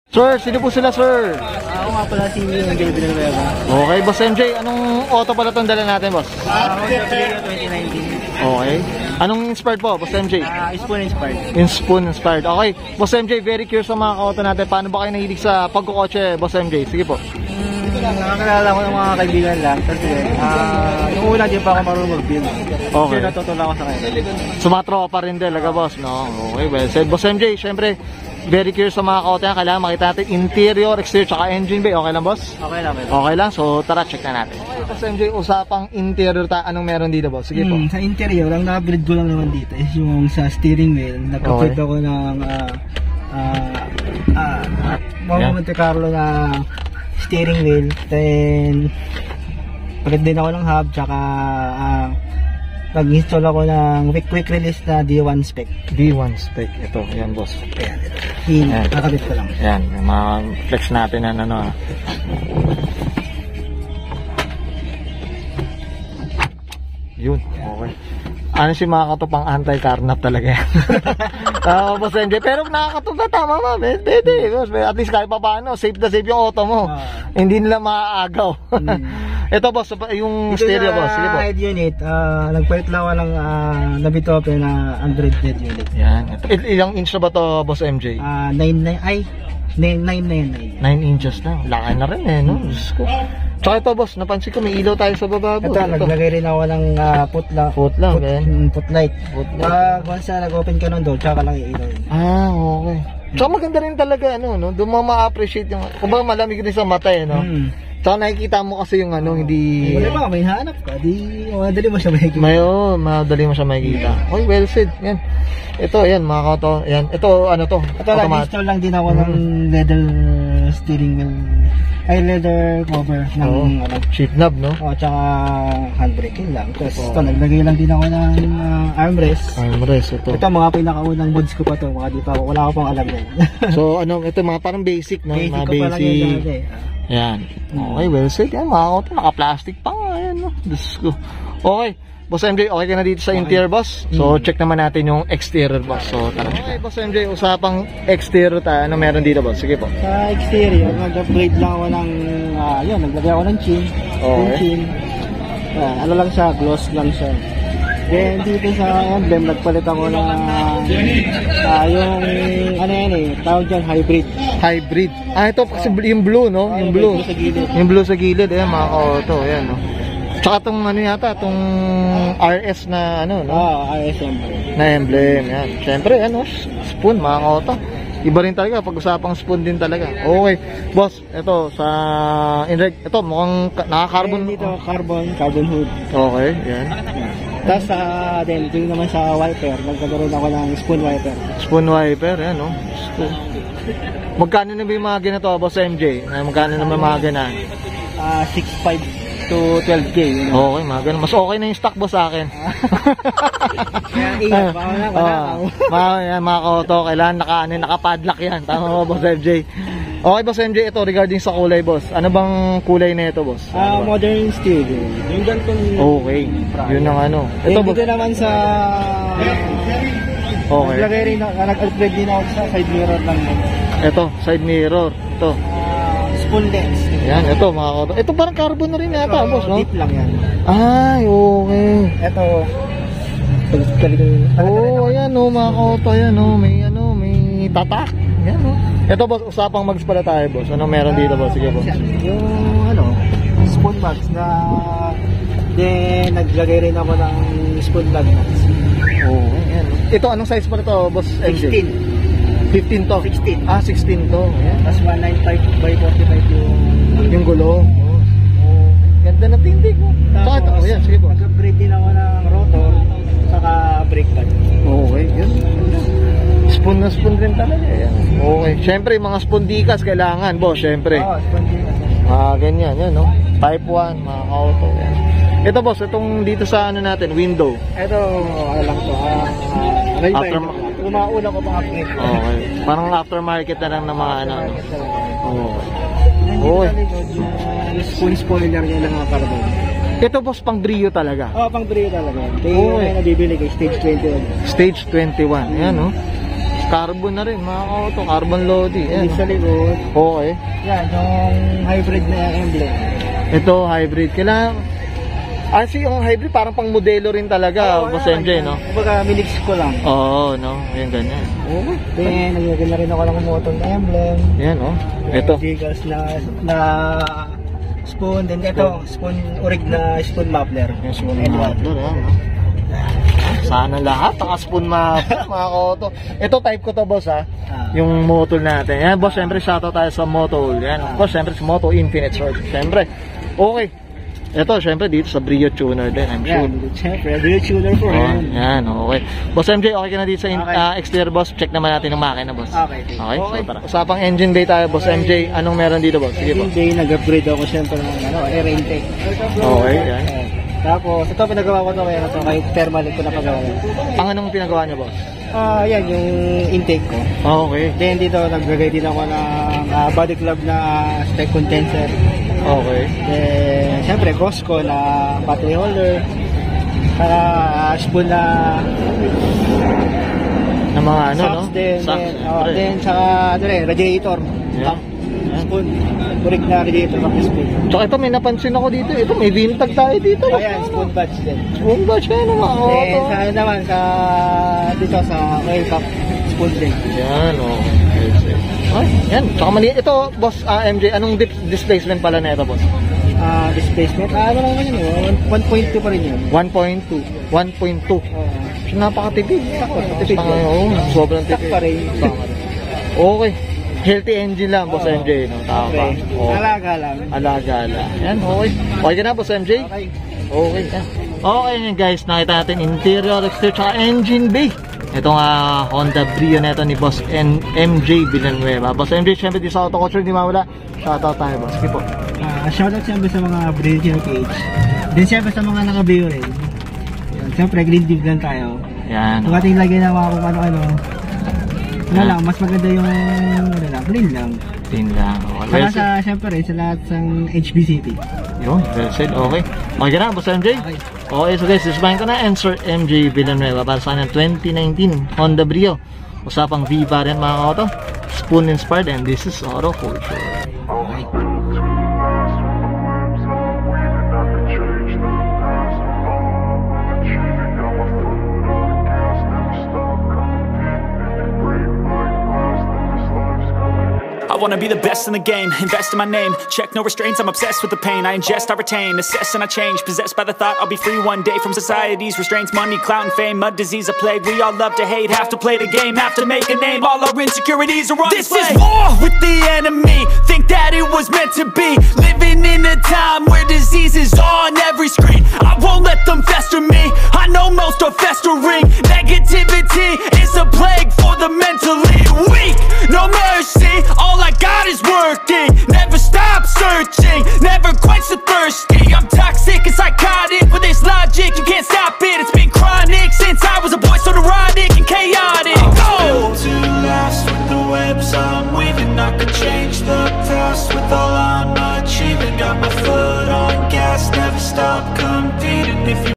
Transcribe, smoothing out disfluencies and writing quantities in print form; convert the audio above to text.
Sir, sino po sila, sir? Ako nga pala si MJ Villanueva. Okay, Boss MJ, anong auto pala itong dala natin, boss? Honda BRIO 2019. Okay. Anong inspired po, Boss MJ? Spoon inspired. Spoon inspired. Okay. Boss MJ, very curious sa mga auto natin. Paano ba kayo nahilig sa pagkukotse, Boss MJ? Sige po. Nakakilala ko ng mga kaibigan lang kasi nung una di pa ako marunong mag-build. Okay. Kasi natutula ako sa kanila. Sumatro pa rin din, laga boss, no? Okay, well said. Boss MJ, syempre, very curious sa mga auto yan. Kailangan makita natin interior, exterior, tsaka engine bay. Okay lang, boss? Okay lang. Okay lang, so tara, check na natin. Okay, Boss MJ, usapang interior anong meron dito, boss? Sige po. Sa interior, ang na-upgrade ko lang naman dito is yung sa steering wheel. Nag-upgrade ako ng Monte Carlo na steering wheel, then palit din ako ng hub, tsaka nag-install ako ng quick release na D1 spec. D1 spec, ito, yan boss. Yan, nakabit ko lang. Yan, ma-flex natin na ano. Yun, okay. Ano si mga katupang anti-carnap talaga yan. Boss MJ, pero nakakatupa, tama ma, pwede. At least kahit pa paano, safe na safe yung auto mo. Hindi nila maaagaw. Ito boss, yung stereo boss. Sige po. Head unit, nagpalit lang ako ng Nabitope na Android head unit. Yan. Ilang inch na ba to, Boss MJ? 9 inches na. Laki na rin eh, no? Tsaka ito boss, napansin ko may ilaw tayo sa baba boss. Ito, naglagay rin ako ng put light. Once na nag-open ka nun doon, tsaka lang iilaw yun. Okay. Tsaka maganda rin talaga, ano, no? Doon mo ma-appreciate yung, kung ba malamig rin sa mata eh, no? Tsaka nakikita mo kasi yung ano, hindi... Wala ba, may hanap ka, madali mo siya makikita. Madali mo siya makikita. Okay, well said, yan. Ito, yan, mga kauto, yan. Ito, ano to? Ito, nag-install lang din ako ng leather steering wheel. Ay, leather cover ng sheet knob, no? Tsaka handbrake lang. Tapos ito, naglagay lang din ako ng armrest. Ito. Ito, mga pinakaunang mods ko pa to. Wala ko pang alam yan. So, ano, ito, mga parang basic, no? Basic mga ko pa lang yan dati. Yan. Okay, well said. Yan, mga kauto, naka-plastic pa nga, yan, no? Diyos ko. Okay. Boss MJ, okay ka na dito sa interior, boss? So, check naman natin yung exterior, boss. So, tara. Okay, Boss MJ, usapang exterior tayo. Ano meron dito, boss? Sige po. Sa exterior, nag-upgrade lang ako ng, naglagay ako ng chin. Chin. Ano lang siya, gloss lang siya. Then, dito sa emblem, nagpalit ako ng, tawag dyan, hybrid. Hybrid. Ito kasi yung blue, no? Yung blue. Yung blue sa gilid. Ayan, mga auto. Ayan, no? Tsaka itong ano yata, itong RS na ano, no? RS emblem. Na emblem, yan. Siyempre, ano, spoon, mga kauto. Iba rin talaga, pag-usapang spoon din talaga. Okay, boss, ito, ito, mukhang naka-carbon. Dito, carbon hood. Okay, yan. Tapos, then, dito naman sa wiper, nagkagaroon ako ng spoon wiper. Spoon wiper, yan, no? Magkano na ba yung mga ganito, Boss MJ? Magkano na ba mga ganan? 6.5 to 12K. Okay, mga ganun. Mas okay na yung stock, boss, sa akin. Kaya ingat, mga kauto, kailangan naka-padlock yan. Tama mo, Boss MJ. Okay, Boss MJ, ito regarding sa kulay, boss. Ano bang kulay na ito, boss? Modern steel. Yung ganitong... Okay, yun ang ano. Ito, dito naman sa... Okay. Nag-upgrade din ako sa side mirror lang. Ito, side mirror. Ito. Spoonless. Yan, ito mga kauto. Ito parang carbon na rin yata, boss, no? Deep lang yan. Ay, okay. Ito. Ayan, no, mga kauto. Ayan, no, may tatak. Ayan, no. Ito, boss, usapang mags pala tayo, boss. Ano meron dito, boss? Sige, boss. Yung, spoon bags na... Then, naglagay rin ako ng spoon bag bags. Ayan. Ito, anong size pa ito, boss? 16. 15 to? 16. 16 to. Ayan. Tapos 195 by 45 yung gulong. Ganda na tindig mo. Tapos, yan, sige po. Nag-upgrade din ako ng rotor saka brake pad. Okay, yun. Spoon na spoon rin talaga. Yan. Okay. Siyempre, yung mga spondikas kailangan, boss. Siyempre. Spondikas. Ganyan, yan, no? Type 1, mga auto. Yan. Ito, boss, itong dito sa ano natin, window. Ito, ano lang to. Umauna ko pang upgrade. Okay. Parang aftermarket na lang ng mga ano. Yung spoon spoiler niya ng mga carbon. Ito, boss, pang BRIO talaga. Pang BRIO talaga. Kaya yung nabibili kay stage 21. Stage 21. Yan, no? Carbon na rin mga ka-auto. Carbon Lodi. Hindi sa likod. Okay. Yan, yung hybrid na emblem. Ito, hybrid. Kailangan... Kasi yung hybrid parang pang modelo rin talaga, Boss MJ, no? Kumbaga, minix ko lang. Oo, no? Yan, ganyan. Oo. Then, nagyagin na rin ako ng motor na emblem. Yan, oh. Ito. Giggles na spoon. Then, ito, spoon, urig na spoon muffler. Yung spoon muffler, yan, no? Sana lahat, naka-spoon muffler, mga ka-auto. Ito, type ko to, boss, ha? Yung motor natin. Yan, boss, syempre, shoutout tayo sa Moto. Yan, of course, syempre, sa Moto Infinite Sword. Syempre. Okay. Ito, syempre, dito sa BRIO tuner din, I'm sure. Yan, syempre, BRIO tuner for him. Yan, okay. Boss MJ, okay ka na dito sa exterior, boss? Check naman natin ang makina, boss. Okay. Okay, so tara. Usapang engine bay tayo, boss MJ. Anong meron dito, boss? Sige, boss. Engine bay, nag-upgrade ako syempre ng air intake. Okay, yan. Tapos, ito pinagawa ko ito kay thermal ko na pagawa. Ang anong pinagawa niyo, boss? Yan, yung intake ko. Okay. Then dito, naglagay din ako ng body club na spec condenser. Okay. Then, syempre, Costco na battery holder. Para spoon na mga ano, no? Then, saka, radiator. Yeah. Spoon. Burik na radiator ng spoon. Tsaka ito, may napansin ako dito. Ito, may vintage tayo dito. Ayan, spoon badge din. Spoon badge kayo naman. Then, sa naman, dito sa oil cup, spoon din. Yan, okay. Ay, yan. Tsaka mali. Ito, boss MJ, anong displacement pala na ito, boss? Displacement? Ano naman yun? 1.2 pa rin yun. 1.2. 1.2. So, napakatipid. Tipid yun. Oo, sobrang tipid. Pa rin. Okay. Healthy engine lang, boss MJ, no? Tama. Okay. Okay. Alaga lang. Alaga lang. Yan, okay. Okay ka na, boss MJ? Okay. Okay, yan. Okay yan, guys. Nakita natin interior, exterior, tsaka engine bay. Ito nga Honda BRIO na ito ni Boss MJ Villanueva. Boss MJ, syempre di sa OtoCulture, di mawala. Shoutout tayo, boss. Sige po. Shoutout syempre sa mga BRIO.ph. Then syempre sa mga naka-BRIO rin. Syempre, green div lang tayo. Yan. Kung ating lagay na mga kung ano-ano. Wala lang, mas maganda yung green lang. Green lang. Saka syempre, sa lahat ng HB City. Yun, well said. Okay. Okay ka na, Boss MJ? Okay. Okay, so guys, disbahin ko na Sir MJ Villanueva para sa kanyang 2019 Honda BRIO. Usapang V variant mga auto. Spoon inspired, and this is OtoCulture. Okay. I wanna be the best in the game, invest in my name. Check no restraints, I'm obsessed with the pain. I ingest, I retain, assess and I change. Possessed by the thought I'll be free one day from society's restraints. Money, clout and fame, mud, disease, a plague. We all love to hate, have to play the game, have to make a name. All our insecurities are on display. This is war with the enemy, think that it was meant to be. Living in a time where disease is on every screen. I won't let them fester me, I know most are festering. Negativity is a plague for the mentally weak. No mercy, all I got is working. Never stop searching, never quench the thirsty. I'm toxic and psychotic, with this logic you can't stop it. It's been chronic since I was a boy, so neurotic and chaotic. Built to last with the webs I'm weaving. I could change the past with all I'm achieving. Got my foot on gas, never stop competing. If you